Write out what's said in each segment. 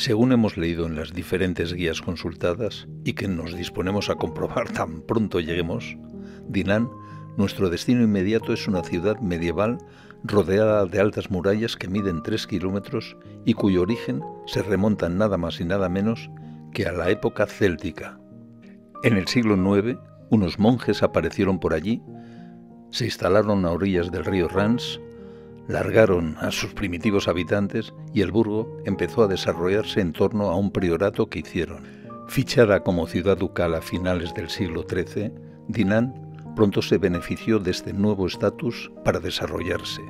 Según hemos leído en las diferentes guías consultadas y que nos disponemos a comprobar tan pronto lleguemos, Dinant, nuestro destino inmediato, es una ciudad medieval rodeada de altas murallas que miden 3 kilómetros y cuyo origen se remonta nada más y nada menos que a la época céltica. En el siglo IX, unos monjes aparecieron por allí, se instalaron a orillas del río Rance, largaron a sus primitivos habitantes y el burgo empezó a desarrollarse en torno a un priorato que hicieron. Fichada como ciudad ducal a finales del siglo XIII, Dinant pronto se benefició de este nuevo estatus para desarrollarse.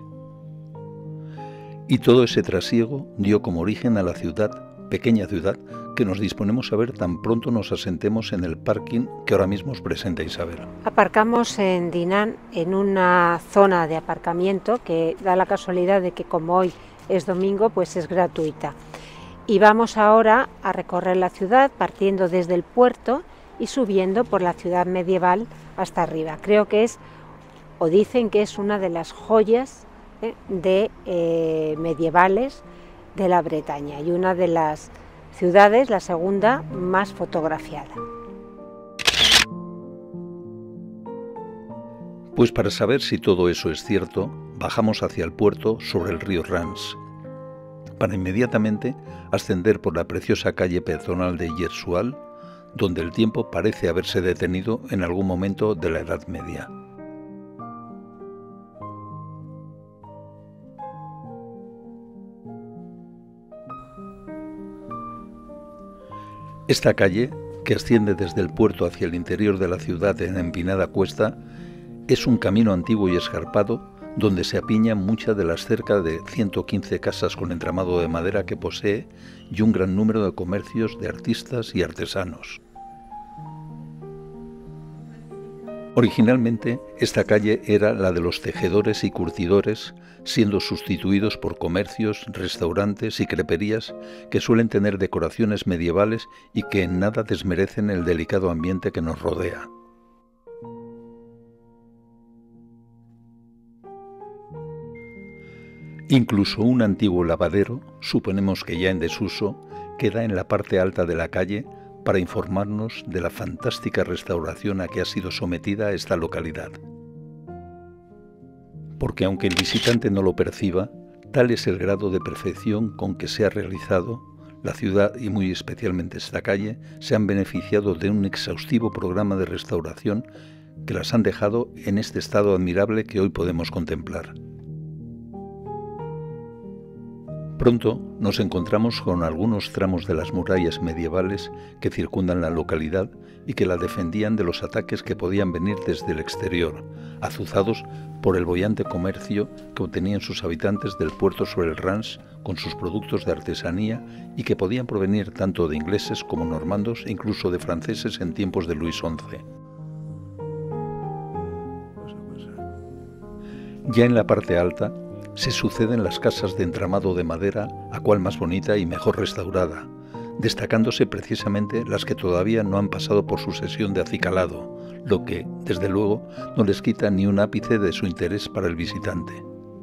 Y todo ese trasiego dio como origen a la pequeña ciudad, que nos disponemos a ver tan pronto nos asentemos en el parking que ahora mismo os presenta Isabel. Aparcamos en Dinant en una zona de aparcamiento que da la casualidad de que como hoy es domingo, pues es gratuita. Y vamos ahora a recorrer la ciudad partiendo desde el puerto y subiendo por la ciudad medieval hasta arriba. Creo que es, o dicen que es una de las joyas medievales de la Bretaña y una de las ciudades, la segunda más fotografiada. Pues para saber si todo eso es cierto, bajamos hacia el puerto sobre el río Rance, para inmediatamente ascender por la preciosa calle peatonal de Gersual, donde el tiempo parece haberse detenido en algún momento de la Edad Media. Esta calle, que asciende desde el puerto hacia el interior de la ciudad en empinada cuesta, es un camino antiguo y escarpado donde se apiñan muchas de las cerca de 115 casas con entramado de madera que posee y un gran número de comercios de artistas y artesanos. Originalmente, esta calle era la de los tejedores y curtidores, siendo sustituidos por comercios, restaurantes y creperías que suelen tener decoraciones medievales y que en nada desmerecen el delicado ambiente que nos rodea. Incluso un antiguo lavadero, suponemos que ya en desuso, queda en la parte alta de la calle para informarnos de la fantástica restauración a que ha sido sometida esta localidad. Porque aunque el visitante no lo perciba, tal es el grado de perfección con que se ha realizado, la ciudad y muy especialmente esta calle se han beneficiado de un exhaustivo programa de restauración que las han dejado en este estado admirable que hoy podemos contemplar. Pronto nos encontramos con algunos tramos de las murallas medievales que circundan la localidad y que la defendían de los ataques que podían venir desde el exterior, azuzados por el boyante comercio que obtenían sus habitantes del puerto sobre el Rance con sus productos de artesanía y que podían provenir tanto de ingleses como normandos e incluso de franceses en tiempos de Luis XI. Ya en la parte alta se suceden las casas de entramado de madera, a cual más bonita y mejor restaurada, destacándose precisamente las que todavía no han pasado por su sesión de acicalado, lo que, desde luego, no les quita ni un ápice de su interés para el visitante.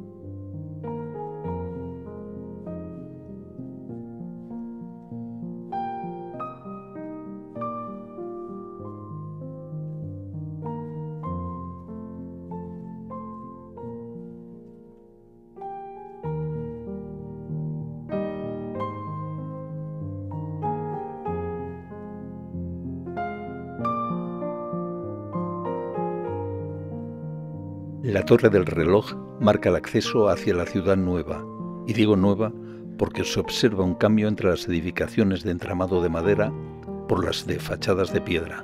La torre del reloj marca el acceso hacia la ciudad nueva, y digo nueva porque se observa un cambio entre las edificaciones de entramado de madera por las de fachadas de piedra.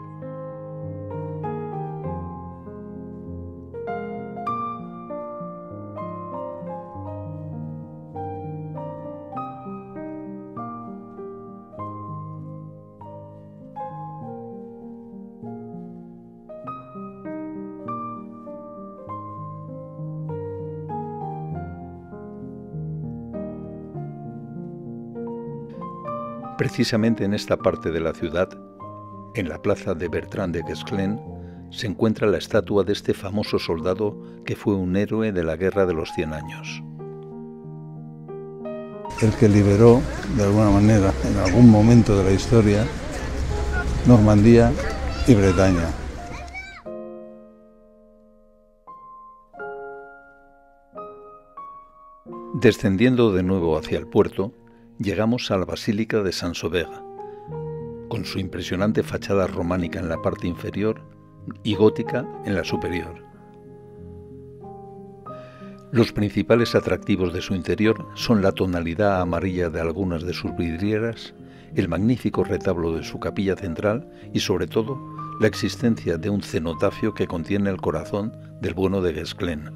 Precisamente en esta parte de la ciudad, en la plaza de Bertrand de Guesclin, se encuentra la estatua de este famoso soldado que fue un héroe de la Guerra de los 100 años. el que liberó, de alguna manera, en algún momento de la historia, Normandía y Bretaña. Descendiendo de nuevo hacia el puerto, llegamos a la Basílica de Saint-Sauveur, con su impresionante fachada románica en la parte inferior y gótica en la superior. Los principales atractivos de su interior son la tonalidad amarilla de algunas de sus vidrieras, el magnífico retablo de su capilla central y, sobre todo, la existencia de un cenotafio que contiene el corazón del bueno de Guesclin.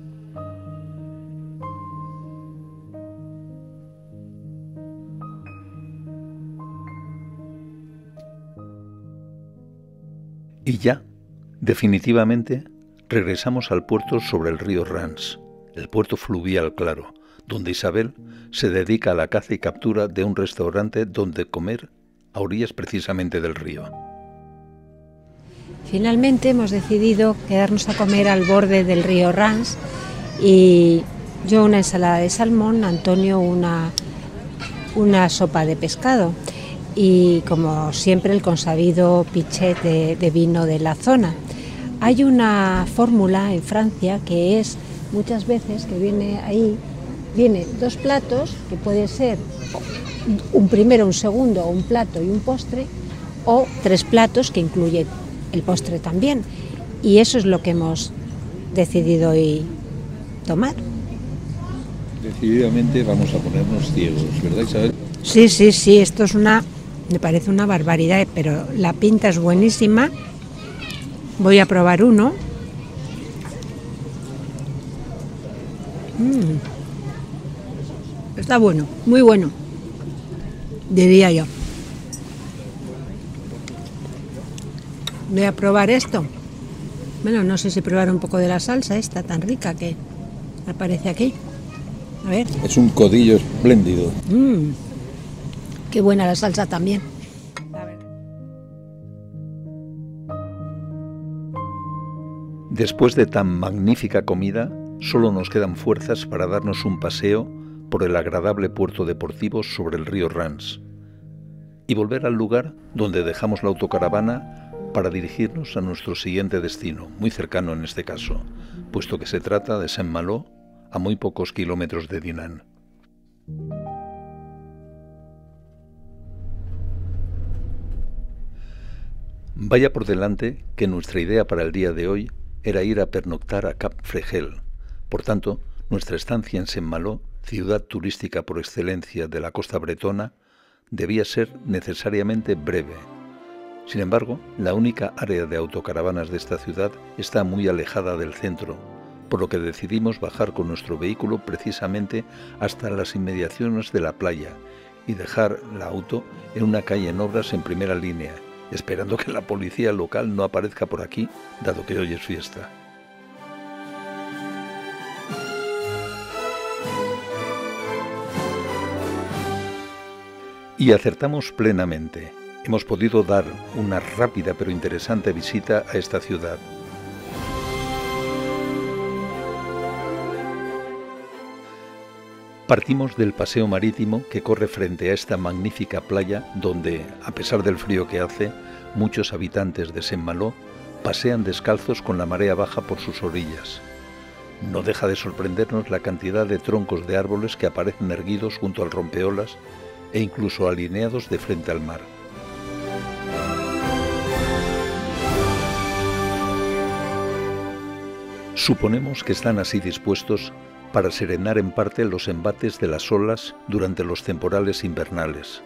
Y ya, definitivamente, regresamos al puerto sobre el río Rance, el puerto fluvial claro, donde Isabel se dedica a la caza y captura de un restaurante donde comer a orillas precisamente del río. Finalmente hemos decidido quedarnos a comer al borde del río Rance y yo una ensalada de salmón, Antonio una sopa de pescado y, como siempre, el consabido pichet de vino de la zona. Hay una fórmula en Francia que es muchas veces que viene dos platos, que puede ser un primero, un segundo, un plato y un postre, o tres platos que incluyen el postre también. Y eso es lo que hemos decidido hoy tomar. Decididamente vamos a ponernos ciegos, ¿verdad, Isabel? Sí, esto es me parece una barbaridad, pero la pinta es buenísima. Voy a probar uno. Está bueno, muy bueno, diría yo. Voy a probar esto. Bueno, no sé si probar un poco de la salsa esta tan rica que aparece aquí. A ver. Es un codillo espléndido. Qué buena la salsa también. Después de tan magnífica comida, solo nos quedan fuerzas para darnos un paseo por el agradable puerto deportivo sobre el río Rance y volver al lugar donde dejamos la autocaravana para dirigirnos a nuestro siguiente destino, muy cercano en este caso, puesto que se trata de Saint-Malo, a muy pocos kilómetros de Dinan. Vaya por delante que nuestra idea para el día de hoy era ir a pernoctar a Cap Fregel. Por tanto, nuestra estancia en Saint-Malo, ciudad turística por excelencia de la costa bretona, debía ser necesariamente breve. Sin embargo, la única área de autocaravanas de esta ciudad está muy alejada del centro, por lo que decidimos bajar con nuestro vehículo precisamente hasta las inmediaciones de la playa y dejar el auto en una calle en obras en primera línea, esperando que la policía local no aparezca por aquí, dado que hoy es fiesta. Y acertamos plenamente. Hemos podido dar una rápida pero interesante visita a esta ciudad. Partimos del paseo marítimo que corre frente a esta magnífica playa donde, a pesar del frío que hace, muchos habitantes de Saint-Malo pasean descalzos con la marea baja por sus orillas. No deja de sorprendernos la cantidad de troncos de árboles que aparecen erguidos junto al rompeolas e incluso alineados de frente al mar. Suponemos que están así dispuestos para serenar en parte los embates de las olas durante los temporales invernales.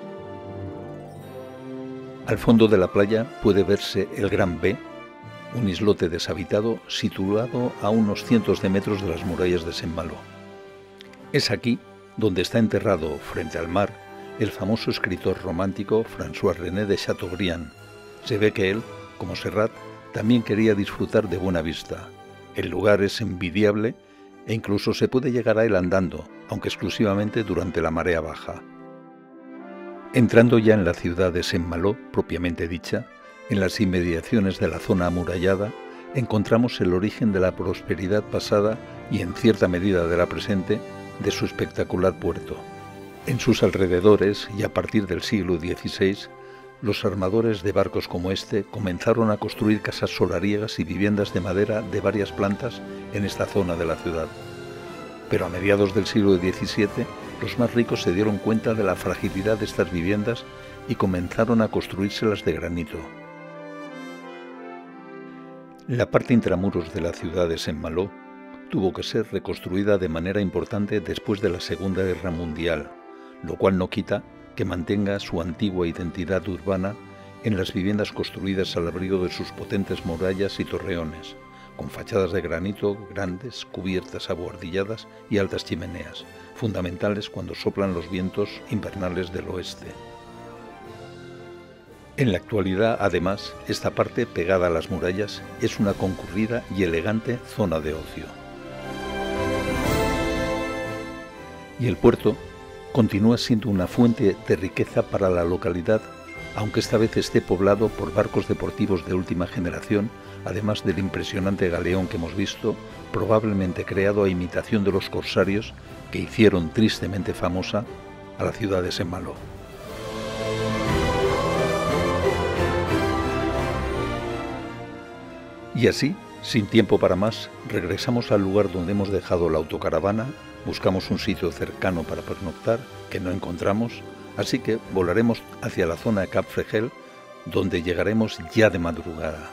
Al fondo de la playa puede verse el Gran B, un islote deshabitado situado a unos cientos de metros de las murallas de Saint-Malo. Es aquí donde está enterrado, frente al mar, el famoso escritor romántico François-René de Chateaubriand. Se ve que él, como Serrat, también quería disfrutar de buena vista. El lugar es envidiable e incluso se puede llegar a él andando, aunque exclusivamente durante la marea baja. Entrando ya en la ciudad de Saint-Malo, propiamente dicha, en las inmediaciones de la zona amurallada, encontramos el origen de la prosperidad pasada y en cierta medida de la presente de su espectacular puerto. En sus alrededores, y a partir del siglo XVI, los armadores de barcos como este comenzaron a construir casas solariegas y viviendas de madera de varias plantas en esta zona de la ciudad. Pero a mediados del siglo XVII, los más ricos se dieron cuenta de la fragilidad de estas viviendas y comenzaron a construírselas de granito. La parte intramuros de la ciudad de Saint-Malo tuvo que ser reconstruida de manera importante después de la Segunda Guerra Mundial, lo cual no quita que mantenga su antigua identidad urbana en las viviendas construidas al abrigo de sus potentes murallas y torreones, con fachadas de granito grandes, cubiertas abuhardilladas y altas chimeneas, fundamentales cuando soplan los vientos invernales del oeste. En la actualidad, además, esta parte pegada a las murallas es una concurrida y elegante zona de ocio. Y el puerto continúa siendo una fuente de riqueza para la localidad, aunque esta vez esté poblado por barcos deportivos de última generación, además del impresionante galeón que hemos visto, probablemente creado a imitación de los corsarios que hicieron tristemente famosa a la ciudad de Saint-Malo. Y así, sin tiempo para más, regresamos al lugar donde hemos dejado la autocaravana, buscamos un sitio cercano para pernoctar, que no encontramos, así que volaremos hacia la zona de Cap Fregel, donde llegaremos ya de madrugada.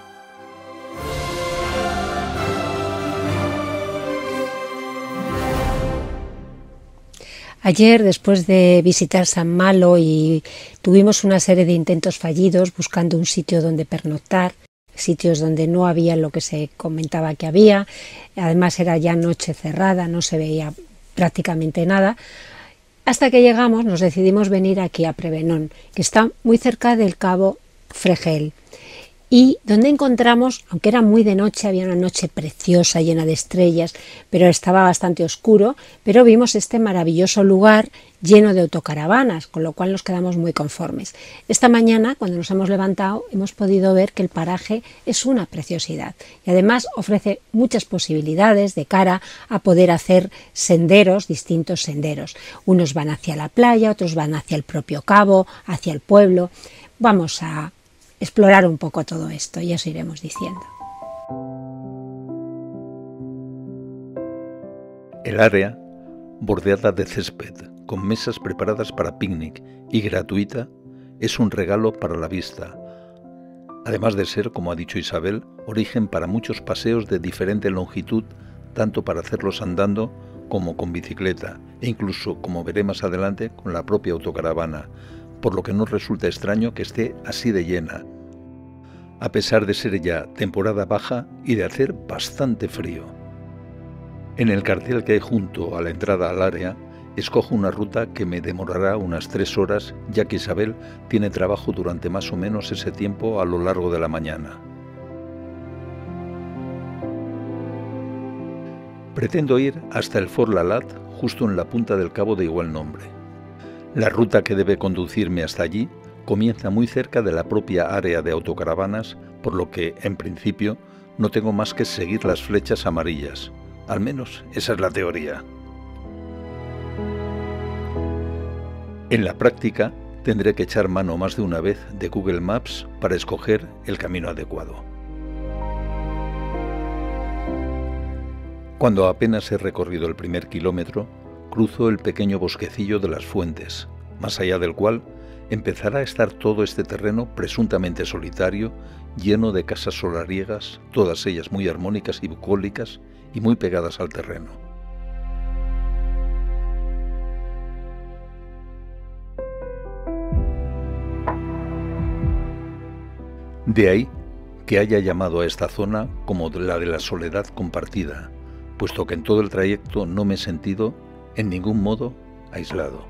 Ayer, después de visitar Saint-Malo, y tuvimos una serie de intentos fallidos buscando un sitio donde pernoctar, sitios donde no había lo que se comentaba que había, además era ya noche cerrada, no se veía prácticamente nada, hasta que llegamos, nos decidimos venir aquí a Prévenon, que está muy cerca del Cabo Fregel, y donde encontramos, aunque era muy de noche, había una noche preciosa, llena de estrellas, pero estaba bastante oscuro, pero vimos este maravilloso lugar lleno de autocaravanas, con lo cual nos quedamos muy conformes. Esta mañana, cuando nos hemos levantado, hemos podido ver que el paraje es una preciosidad y además ofrece muchas posibilidades de cara a poder hacer senderos, distintos senderos. Unos van hacia la playa, otros van hacia el propio cabo, hacia el pueblo. Vamos a explorar un poco todo esto y os iremos diciendo. El área, bordeada de césped, con mesas preparadas para picnic y gratuita, es un regalo para la vista, además de ser, como ha dicho Isabel, origen para muchos paseos de diferente longitud, tanto para hacerlos andando como con bicicleta, e incluso, como veré más adelante, con la propia autocaravana, por lo que no resulta extraño que esté así de llena, a pesar de ser ya temporada baja y de hacer bastante frío. En el cartel que hay junto a la entrada al área, escojo una ruta que me demorará unas 3 horas, ya que Isabel tiene trabajo durante más o menos ese tiempo a lo largo de la mañana. Pretendo ir hasta el Fort Lalat, justo en la punta del cabo de igual nombre. La ruta que debe conducirme hasta allí comienza muy cerca de la propia área de autocaravanas, por lo que, en principio, no tengo más que seguir las flechas amarillas. Al menos esa es la teoría. En la práctica, tendré que echar mano más de una vez de Google Maps para escoger el camino adecuado. Cuando apenas he recorrido el primer kilómetro, cruzo el pequeño bosquecillo de las Fuentes, más allá del cual empezará a estar todo este terreno presuntamente solitario, lleno de casas solariegas, todas ellas muy armónicas y bucólicas y muy pegadas al terreno. De ahí que haya llamado a esta zona como la de la soledad compartida, puesto que en todo el trayecto no me he sentido en ningún modo aislado.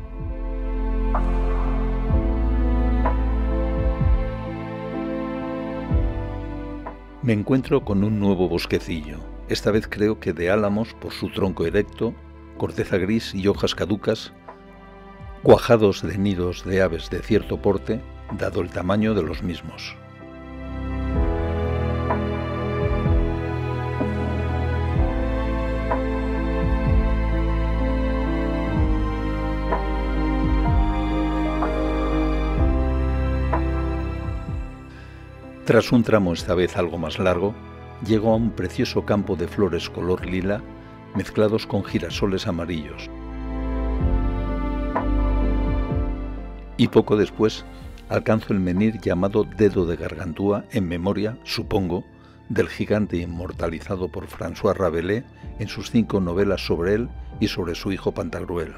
Me encuentro con un nuevo bosquecillo, esta vez creo que de álamos por su tronco erecto, corteza gris y hojas caducas, cuajados de nidos de aves de cierto porte, dado el tamaño de los mismos. Tras un tramo esta vez algo más largo, llego a un precioso campo de flores color lila mezclados con girasoles amarillos. Y poco después alcanzo el menhir llamado Dedo de Gargantúa en memoria, supongo, del gigante inmortalizado por François Rabelais en sus 5 novelas sobre él y sobre su hijo Pantagruel.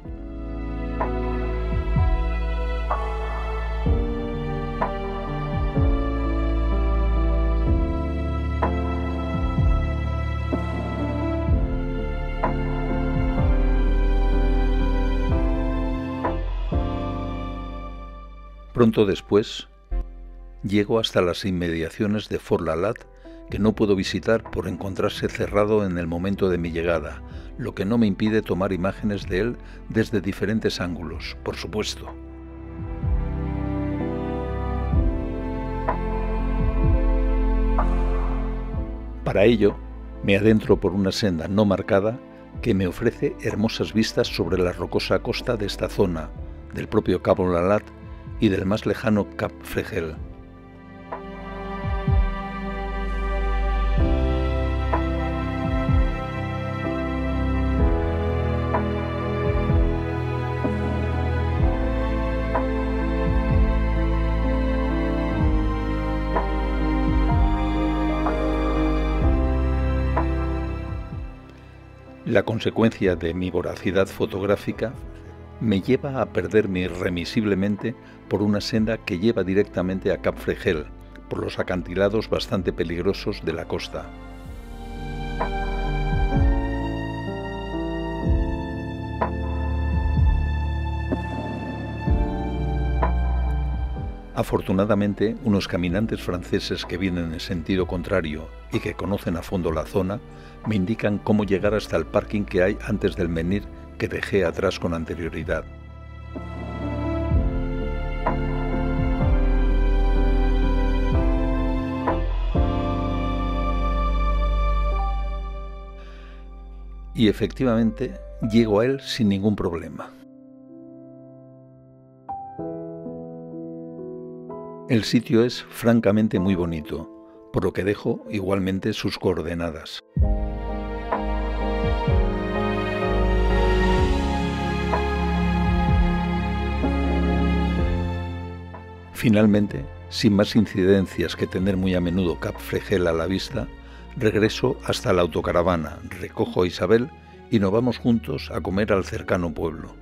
Pronto después, llego hasta las inmediaciones de Fort-la-Latte, que no puedo visitar por encontrarse cerrado en el momento de mi llegada, lo que no me impide tomar imágenes de él desde diferentes ángulos, por supuesto. Para ello, me adentro por una senda no marcada que me ofrece hermosas vistas sobre la rocosa costa de esta zona, del propio Cabo La-Lat y del más lejano Cap Fregel. La consecuencia de mi voracidad fotográfica me lleva a perderme irremisiblemente por una senda que lleva directamente a Cap Fregel, por los acantilados bastante peligrosos de la costa. Afortunadamente, unos caminantes franceses que vienen en sentido contrario y que conocen a fondo la zona, me indican cómo llegar hasta el parking que hay antes del menhir que dejé atrás con anterioridad. Y efectivamente, llego a él sin ningún problema. El sitio es francamente muy bonito, por lo que dejo igualmente sus coordenadas. Finalmente, sin más incidencias que tener muy a menudo Cap Fregel a la vista, regreso hasta la autocaravana, recojo a Isabel y nos vamos juntos a comer al cercano pueblo.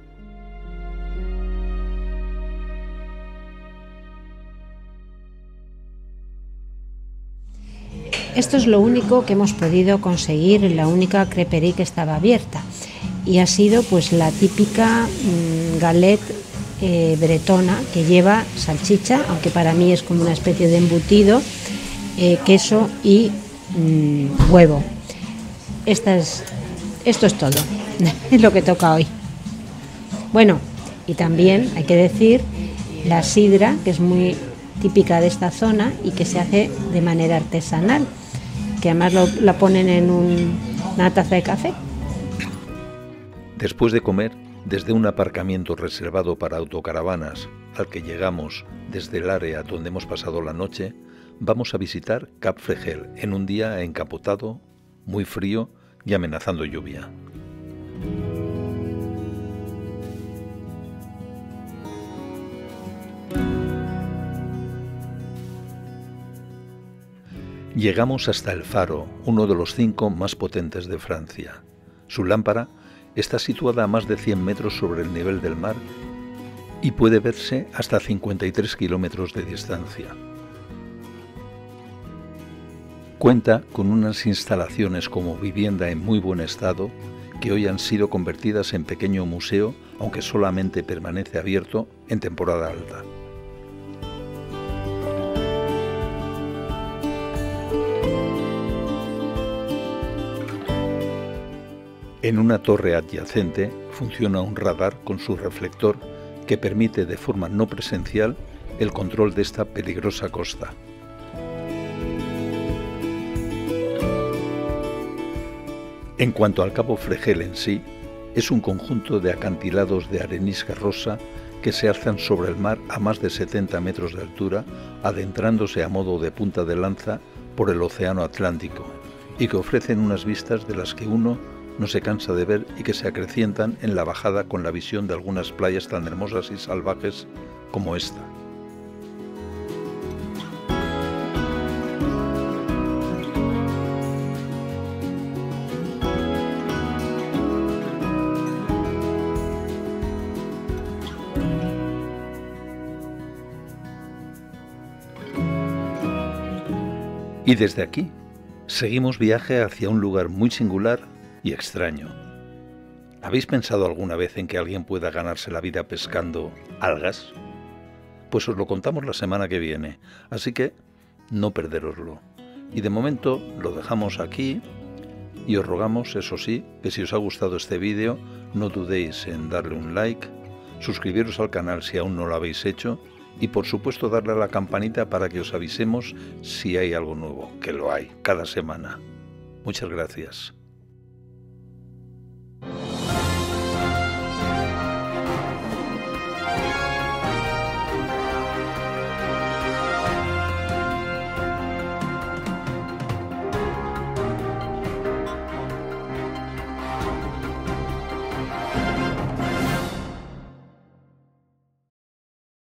Esto es lo único que hemos podido conseguir en la única creperie que estaba abierta, y ha sido pues la típica galette bretona, que lleva salchicha, aunque para mí es como una especie de embutido, queso y huevo. Esto es todo, es lo que toca hoy. Bueno, y también hay que decir la sidra, que es muy típica de esta zona y que se hace de manera artesanal, que además la ponen en una taza de café. Después de comer, desde un aparcamiento reservado para autocaravanas al que llegamos desde el área donde hemos pasado la noche, vamos a visitar Cap Fregel en un día encapotado, muy frío y amenazando lluvia. Llegamos hasta el faro, uno de los 5 más potentes de Francia. Su lámpara está situada a más de 100 metros sobre el nivel del mar y puede verse hasta 53 kilómetros de distancia. Cuenta con unas instalaciones como vivienda en muy buen estado, que hoy han sido convertidas en pequeño museo, aunque solamente permanece abierto en temporada alta. En una torre adyacente funciona un radar con su reflector que permite de forma no presencial el control de esta peligrosa costa. En cuanto al Cabo Fregel en sí, es un conjunto de acantilados de arenisca rosa que se alzan sobre el mar a más de 70 metros de altura, adentrándose a modo de punta de lanza por el océano Atlántico, y que ofrecen unas vistas de las que uno no se cansa de ver y que se acrecientan en la bajada con la visión de algunas playas tan hermosas y salvajes como esta. Y desde aquí seguimos viaje hacia un lugar muy singular y extraño. ¿Habéis pensado alguna vez en que alguien pueda ganarse la vida pescando algas? Pues os lo contamos la semana que viene, así que no perderoslo. Y de momento lo dejamos aquí y os rogamos, eso sí, que si os ha gustado este vídeo no dudéis en darle un like, suscribiros al canal si aún no lo habéis hecho y por supuesto darle a la campanita para que os avisemos si hay algo nuevo, que lo hay cada semana. Muchas gracias.